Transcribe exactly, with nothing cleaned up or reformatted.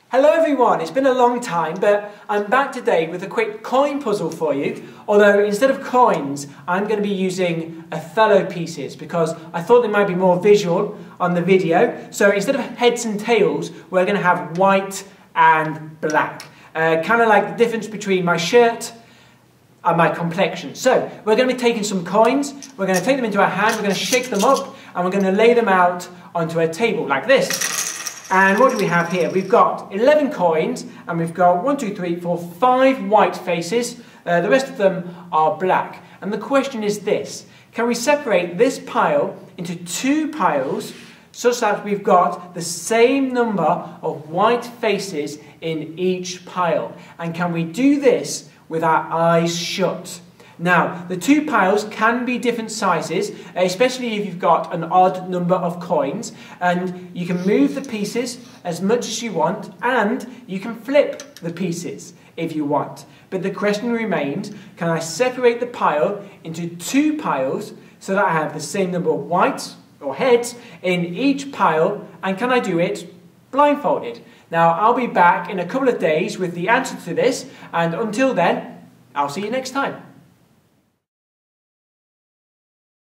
Hello everyone, it's been a long time, but I'm back today with a quick coin puzzle for you. Although instead of coins, I'm going to be using Othello pieces because I thought they might be more visual on the video. So instead of heads and tails, we're going to have white and black. Uh, kind of like the difference between my shirt and my complexion. So we're going to be taking some coins, we're going to take them into our hand, we're going to shake them up, and we're going to lay them out onto a table like this. And what do we have here? We've got eleven coins, and we've got one, two, three, four, five white faces. Uh, the rest of them are black. And the question is this: can we separate this pile into two piles such that we've got the same number of white faces in each pile? And can we do this with our eyes shut? Now, the two piles can be different sizes, especially if you've got an odd number of coins, and you can move the pieces as much as you want, and you can flip the pieces if you want. But the question remains, can I separate the pile into two piles so that I have the same number of whites or heads in each pile, and can I do it blindfolded? Now, I'll be back in a couple of days with the answer to this, and until then, I'll see you next time.